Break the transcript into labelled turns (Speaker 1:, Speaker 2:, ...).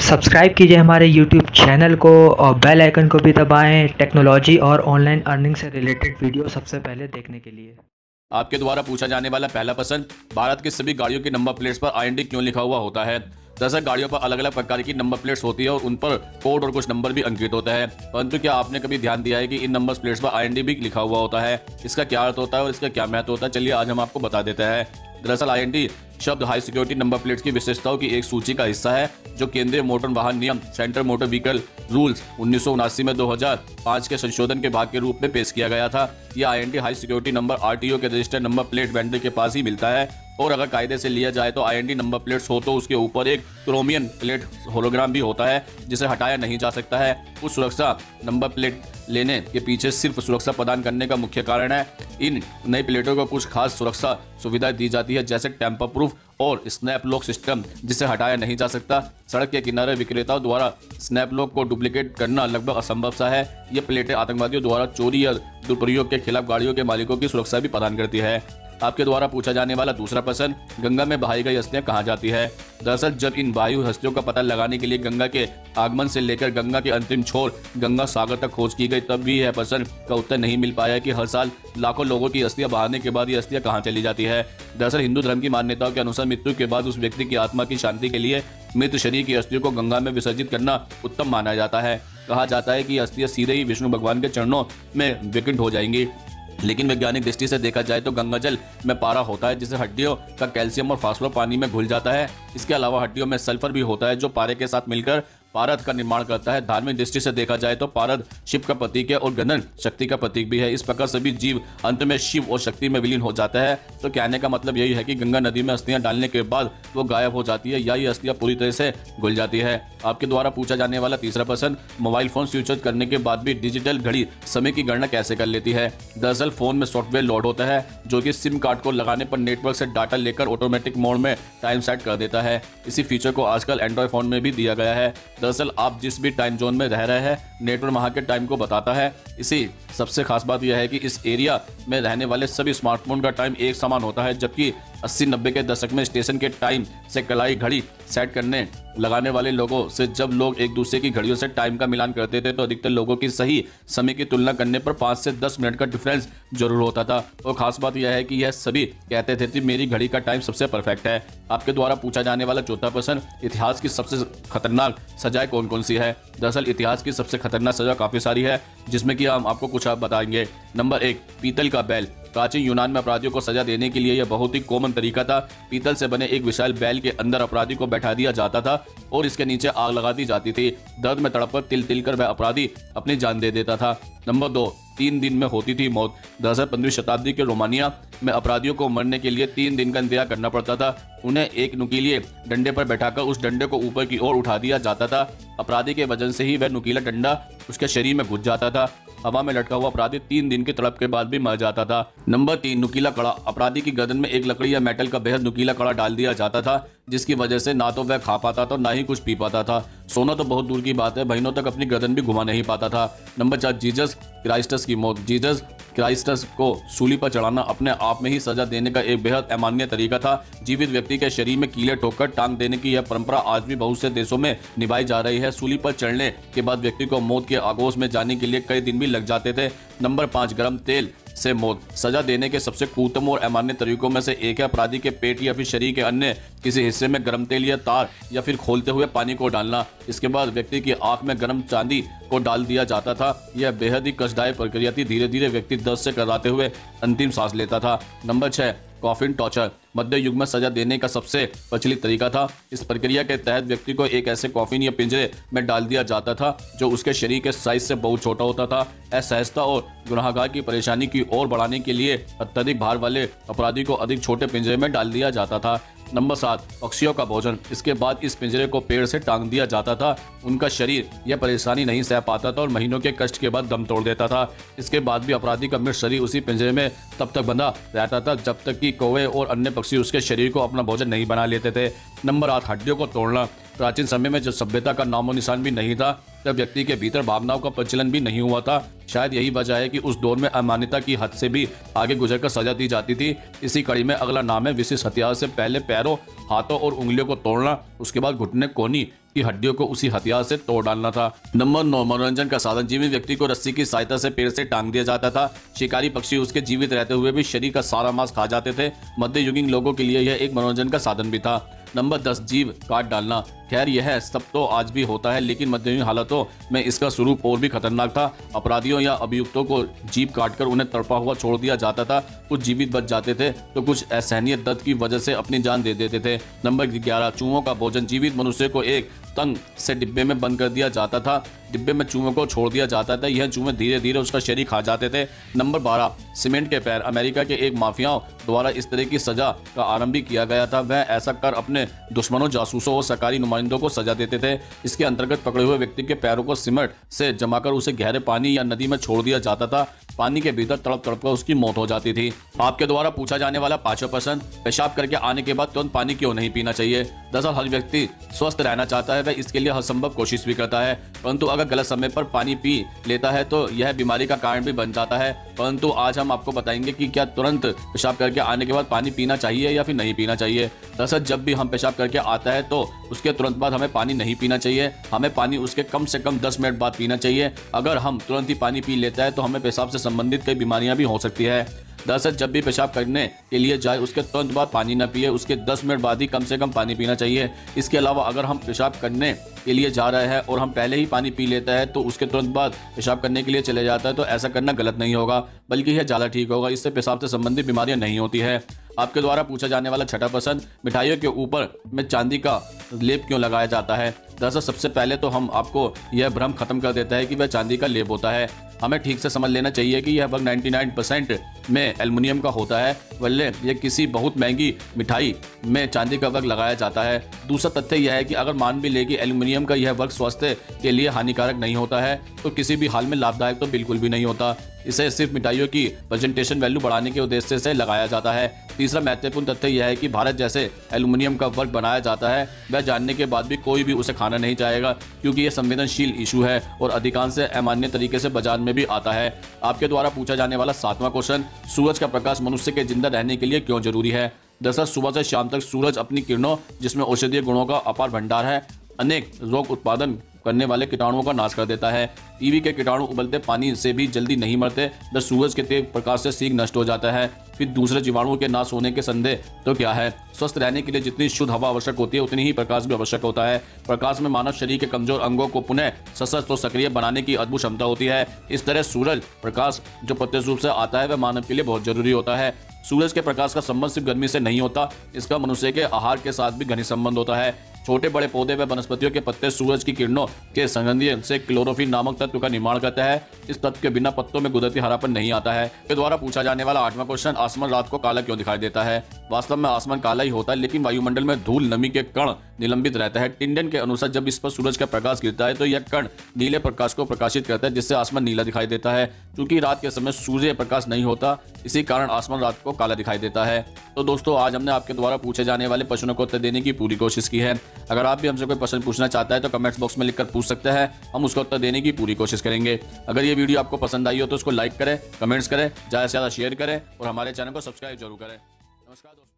Speaker 1: Subscribe कीजिए हमारे YouTube channel को और बेल आइकन को भी दबाएं टेक्नोलॉजी और ऑनलाइन अर्निंग से रिलेटेड वीडियो सबसे पहले देखने के लिए।
Speaker 2: आपके द्वारा पूछा जाने वाला पहला प्रश्न, भारत की सभी गाड़ियों की नंबर प्लेट्स पर IND क्यों लिखा हुआ होता है। दरअसल गाड़ियों पर अलग अलग प्रकार की नंबर प्लेट्स होती है और उन पर कोड और कुछ नंबर भी अंकित होता है, परंतु क्या आपने कभी ध्यान दिया है कि इन नंबर प्लेट्स पर IND भी लिखा हुआ होता है। इसका क्या अर्थ होता है और इसका क्या महत्व होता है, चलिए आज हम आपको बता देते हैं। दरअसल IND शब्द हाई सिक्योरिटी नंबर प्लेट्स की विशेषताओं की एक सूची का हिस्सा है जो केंद्रीय मोटर वाहन नियम सेंट्रल मोटर व्हीकल रूल्स 1979 में 2005 के संशोधन के भाग के रूप में पेश किया गया था। यह IND high security number RTO के रजिस्टर्ड नंबर प्लेट वेंडर के पास ही मिलता है और अगर कायदे से लिया जाए तो IND नंबर प्लेट्स हो तो उसके ऊपर एक क्रोमियम प्लेट होलोग्राम भी होता है जिसे हटाया नहीं जा सकता है। उस सुरक्षा नंबर प्लेट लेने के पीछे सिर्फ सुरक्षा प्रदान करने का मुख्य कारण है। इन नई प्लेटों को कुछ खास सुरक्षा सुविधाएं दी जाती है जैसे टेम्पर प्रूफ और स्नैप लॉक सिस्टम जिसे हटाया नहीं जा सकता। सड़क के किनारे विक्रेताओं द्वारा स्नैप लॉक को डुप्लीकेट करना लगभग असंभव सा है। ये प्लेटें आतंकवादियों द्वारा चोरी या दुरुपयोग के खिलाफ गाड़ियों के मालिकों की सुरक्षा भी प्रदान करती है। आपके द्वारा पूछा जाने वाला दूसरा प्रश्न, गंगा में बहाई गई हस्तियां कहाँ जाती है। दरअसल जब इन वायु हस्तियों का पता लगाने के लिए गंगा के आगमन से लेकर गंगा के अंतिम छोर गंगा सागर तक खोज की गई, तब भी यह प्रश्न का उत्तर नहीं मिल पाया कि हर साल लाखों लोगों की अस्थियां बहाने के बाद ये अस्थियां कहाँ चली जाती है। दरअसल हिंदू धर्म की मान्यताओं के अनुसार मृत्यु के बाद उस व्यक्ति की आत्मा की शांति के लिए मृत शरीर की अस्थियों को गंगा में विसर्जित करना उत्तम माना जाता है। कहा जाता है कि ये अस्थियां सीधे ही विष्णु भगवान के चरणों में विकीर्ण हो जाएंगी, लेकिन वैज्ञानिक दृष्टि से देखा जाए तो गंगा जल में पारा होता है जिससे हड्डियों का कैल्शियम और फास्फोरस पानी में घुल जाता है। इसके अलावा हड्डियों में सल्फर भी होता है जो पारे के साथ मिलकर पारद का निर्माण करता है। धार्मिक दृष्टि से देखा जाए तो पारद शिव का प्रतीक है और गणन शक्ति का प्रतीक भी है। इस प्रकार सभी जीव अंत में शिव और शक्ति में विलीन हो जाता है। तो कहने का मतलब यही है कि गंगा नदी में अस्थियां डालने के बाद वो गायब हो जाती है या ये अस्थियां पूरी तरह से घुल जाती है। आपके द्वारा पूछा जाने वाला तीसरा प्रश्न, मोबाइल फोन स्विच ऑफ करने के बाद भी डिजिटल घड़ी समय की गणना कैसे कर लेती है। दरअसल फोन में सॉफ्टवेयर लोड होता है जो कि सिम कार्ड को लगाने पर नेटवर्क से डाटा लेकर ऑटोमेटिक मोड में टाइम सेट कर देता है। इसी फीचर को आजकल एंड्रॉइड फोन में भी दिया गया है। दरअसल आप जिस भी टाइम जोन में रह रहे हैं नेटवर्क वहां के टाइम को बताता है। इसी सबसे खास बात यह है कि इस एरिया में रहने वाले सभी स्मार्टफोन का टाइम एक समान होता है, जबकि 80-90 के दशक में स्टेशन के टाइम से कलाई घड़ी सेट करने लगाने वाले लोगों से जब लोग एक दूसरे की घड़ियों से टाइम का मिलान करते थे तो अधिकतर लोगों की सही समय की तुलना करने पर 5 से 10 मिनट का डिफरेंस जरूर होता था। और खास बात यह है कि यह सभी कहते थे कि मेरी घड़ी का टाइम सबसे परफेक्ट है। आपके द्वारा पूछा जाने वाला चौथा प्रश्न, इतिहास की सबसे खतरनाक सजाएं कौन कौन सी है। दरअसल इतिहास की सबसे खतरनाक सजा काफी सारी है जिसमें कि हम आपको कुछ बताएंगे। नंबर 1, पीतल का बैल। प्राचीन यूनान में अपराधियों को सजा देने के लिए यह बहुत ही कॉमन तरीका था। पीतल से बने एक विशाल बैल के अंदर अपराधी को बैठा दिया जाता था और इसके नीचे आग लगा दी जाती थी। दर्द में तड़पकर तिल तिल कर वह अपराधी अपनी जान दे देता था। नंबर 2, 3 दिन में होती थी मौत। दरअसल 15वीं शताब्दी के रोमानिया में अपराधियों को मरने के लिए 3 दिन का इंतजार करना पड़ता था। उन्हें एक नुकीले डंडे पर बैठाकर उस डंडे को ऊपर की ओर उठा दिया जाता था। अपराधी के वजन से ही वह नुकीला डंडा उसके शरीर में घुस जाता था। हवा में लटका हुआ अपराधी 3 दिन की तड़प के बाद भी मर जाता था। नंबर 3, नुकीला कड़ा। अपराधी की गर्दन में एक लकड़ी या मेटल का बेहद नुकीला कड़ा डाल दिया जाता था जिसकी वजह से ना तो वह खा पाता था ना ही कुछ पी पाता था। सोना तो बहुत दूर की बात है, महीनों तक अपनी गर्दन भी घुमा नहीं पाता था। नंबर 4, जीसस क्राइस्टस की मौत। जीसस क्राइस्टस को सूली पर चढ़ाना अपने आप में ही सजा देने का एक बेहद अमान्य तरीका था। जीवित व्यक्ति के शरीर में कीले ठोककर टांग देने की यह परंपरा आज भी बहुत से देशों में निभाई जा रही है। सूली पर चढ़ने के बाद व्यक्ति को मौत के आगोश में जाने के लिए कई दिन भी लग जाते थे। नंबर 5, गरम तेल से मौत। सजा देने के सबसे क्रूरतम और अमान्य तरीकों में से एक है अपराधी के पेट या फिर शरीर के अन्य किसी हिस्से में गर्म तेल या तार या फिर खोलते हुए पानी को डालना। इसके बाद व्यक्ति की आंख में गर्म चांदी को डाल दिया जाता था। यह बेहद ही कष्टदायक प्रक्रिया थी। धीरे धीरे व्यक्ति दर्द से कराते हुए अंतिम सांस लेता था। Number 6, coffin torture. मध्य युग में सजा देने का सबसे प्रचलित तरीका था। इस प्रक्रिया के तहत व्यक्ति को एक ऐसे कॉफिन या पिंजरे में डाल दिया जाता था जो उसके शरीर के साइज से बहुत छोटा होता था। असहजता और गुनाहगार की परेशानी की ओर बढ़ाने के लिए अत्यधिक भार वाले अपराधी को अधिक छोटे पिंजरे में डाल दिया जाता था। नंबर 7, पक्षियों का भोजन। इसके बाद इस पिंजरे को पेड़ से टांग दिया जाता था। उनका शरीर यह परेशानी नहीं सह पाता था और महीनों के कष्ट के बाद दम तोड़ देता था। इसके बाद भी अपराधी का मृत शरीर उसी पिंजरे में तब तक बंधा रहता था जब तक कि कौवे और अन्य पक्षी उसके शरीर को अपना भोजन नहीं बना लेते थे। नंबर 8, हड्डियों को तोड़ना। प्राचीन समय में जब सभ्यता का नामो निशान भी नहीं था, तब व्यक्ति के भीतर भावनाओं का प्रचलन भी नहीं हुआ था। शायद यही वजह है कि उस दौर में अमान्यता की हद से भी आगे गुजरकर सजा दी जाती थी। इसी कड़ी में अगला नाम है विशिष्ट हथियार से पहले पैरों, हाथों और उंगलियों को तोड़ना, उसके बाद घुटने, कोहनी की हड्डियों को उसी हथियार से तोड़ डालना था। नंबर 9, मनोरंजन का साधन। जीवित व्यक्ति को रस्सी की सहायता से पेड़ से टांग दिया जाता था। शिकारी पक्षी उसके जीवित रहते हुए भी शरीर का सारा मांस खा जाते थे। मध्ययुगीन लोगों के लिए यह एक मनोरंजन का साधन भी था। नंबर 10, जीव काट डालना। खैर यह सब तो आज भी होता है, लेकिन मध्ययुगीन हालातों में इसका स्वरूप और भी खतरनाक था। अपराधियों या अभियुक्तों को जीभ काटकर उन्हें तड़पा हुआ छोड़ दिया जाता था। कुछ जीवित बच जाते थे तो कुछ असहनीय दर्द की वजह से अपनी जान दे देते थे। नंबर 11, चूहों का भोजन। जीवित मनुष्य को एक तंग से डिब्बे में बंद कर दिया जाता था। डिब्बे में चूहों को छोड़ दिया जाता था। यह चूहे धीरे धीरे उसका शरीर खा जाते थे। नंबर 12, सीमेंट के पैर। अमेरिका के एक माफियाओं द्वारा इस तरह की सजा का आरंभ भी किया गया था। वह ऐसा कर अपने दुश्मनों, जासूसों और सरकारी नुमाइंदों को सजा देते थे। इसके अंतर्गत पकड़े हुए व्यक्ति के पैरों को सीमेंट से जमाकर उसे गहरे पानी या नदी में छोड़ दिया जाता था। पानी के भीतर तड़प तड़प कर उसकी मौत हो जाती थी। आपके द्वारा पूछा जाने वाला 5वां प्रश्न, पेशाब करके आने के बाद तुरंत पानी क्यों नहीं पीना चाहिए। दरअसल हर व्यक्ति स्वस्थ रहना चाहता है, वह इसके लिए हर संभव कोशिश भी करता है, परंतु अगर गलत समय पर पानी पी लेता है तो यह बीमारी का कारण भी बन जाता है। परंतु आज हम आपको बताएंगे कि क्या तुरंत पेशाब करके आने के बाद पानी पीना चाहिए या फिर नहीं पीना चाहिए। दरअसल जब भी हम पेशाब करके आता है तो उसके तुरंत बाद हमें पानी नहीं पीना चाहिए। हमें पानी उसके कम से कम 10 मिनट बाद पीना चाहिए। अगर हम तुरंत ही पानी पी लेता है तो हमें पेशाब से संबंधित कई बीमारियां भी हो सकती है। दरअसल जब भी पेशाब करने के लिए जाए उसके तुरंत बाद पानी न पिए, उसके 10 मिनट बाद ही कम से कम पानी पीना चाहिए। इसके अलावा अगर हम पेशाब करने के लिए जा रहे हैं और हम पहले ही पानी पी लेता है तो उसके तुरंत बाद पेशाब करने के लिए चले जाता है तो ऐसा करना गलत नहीं होगा, बल्कि यह ज़्यादा ठीक होगा। इससे पेशाब से संबंधित बीमारियां नहीं होती है। आपके द्वारा पूछा जाने वाला 6वां प्रश्न, मिठाइयों के ऊपर में चांदी का लेप क्यों लगाया जाता है। दरअसल सबसे पहले तो हम आपको यह भ्रम खत्म कर देता है कि वह चांदी का लेप होता है। हमें ठीक से समझ लेना चाहिए कि यह वर्ग 99% में एल्युमिनियम का होता है, वल्ले यह किसी बहुत महंगी मिठाई में चांदी का वर्ग लगाया जाता है। दूसरा तथ्य यह है कि अगर मान भी ले कि एल्युमिनियम का यह वर्ग स्वास्थ्य के लिए हानिकारक नहीं होता है तो किसी भी हाल में लाभदायक तो बिल्कुल भी नहीं होता। इसे सिर्फ मिठाइयों की प्रेजेंटेशन वैल्यू बढ़ाने के उद्देश्य से लगाया जाता है। तीसरा महत्वपूर्ण तथ्य यह है कि भारत जैसे एल्युमिनियम का वर्ग बनाया जाता है वह जानने के बाद भी कोई भी उसे खाना नहीं चाहेगा, क्योंकि यह संवेदनशील इशू है और अधिकांश अमान्य तरीके से बाजार में भी आता है। आपके द्वारा पूछा जाने वाला 7वां क्वेश्चन, सूरज का प्रकाश मनुष्य के जिंदा रहने के लिए क्यों जरूरी है। दरअसल सुबह से शाम तक सूरज अपनी किरणों, जिसमें औषधीय गुणों का अपार भंडार है, अनेक रोग उत्पादन करने वाले कीटाणुओं का नाश कर देता है। टीबी के कीटाणु उबलते पानी से भी जल्दी नहीं मरते, जब सूरज के तेज प्रकाश से शीघ्र नष्ट हो जाता है। फिर दूसरे जीवाणुओं के नाश होने के संदेह तो क्या है। स्वस्थ रहने के लिए जितनी शुद्ध हवा आवश्यक होती है उतनी ही प्रकाश भी आवश्यक होता है। प्रकाश में मानव शरीर के कमजोर अंगों को पुनः सशक्त और सक्रिय बनाने की अद्भुत क्षमता होती है। इस तरह सूरज प्रकाश जो प्रत्यक्ष रूप से आता है वह मानव के लिए बहुत जरूरी होता है। सूरज के प्रकाश का संबंध सिर्फ गर्मी से नहीं होता, इसका मनुष्य के आहार के साथ भी घनिष्ठ संबंध होता है। छोटे बड़े पौधे व वनस्पतियों के पत्ते सूरज की किरणों के संगंधी से क्लोरोफिल नामक तत्व का निर्माण करते हैं। इस तत्व के बिना पत्तों में कुदरती हरापन नहीं आता है। के द्वारा पूछा जाने वाला 8वां क्वेश्चन, आसमान रात को काला क्यों दिखाई देता है। वास्तव में आसमान काला ही होता है, लेकिन वायुमंडल में धूल नमी के कण निलंबित रहता है। टिंडन के अनुसार जब इस पर सूरज का प्रकाश गिरता है तो यह कण नीले प्रकाश को प्रकाशित करता है, जिससे आसमान नीला दिखाई देता है। क्योंकि रात के समय सूर्य प्रकाश नहीं होता, इसी कारण आसमान रात को काला दिखाई देता है। तो दोस्तों आज हमने आपके द्वारा पूछे जाने वाले प्रश्नों को उत्तर देने की पूरी कोशिश की है। अगर आप भी हमसे कोई प्रश्न पूछना चाहता है तो कमेंट्स बॉक्स में लिखकर पूछ सकते हैं, हम उसका उत्तर देने की पूरी कोशिश करेंगे। अगर ये वीडियो आपको पसंद आई हो तो उसको लाइक करें, कमेंट्स करें, ज़्यादा से ज़्यादा शेयर करें और हमारे चैनल को सब्सक्राइब जरूर करें। नमस्कार दोस्तों।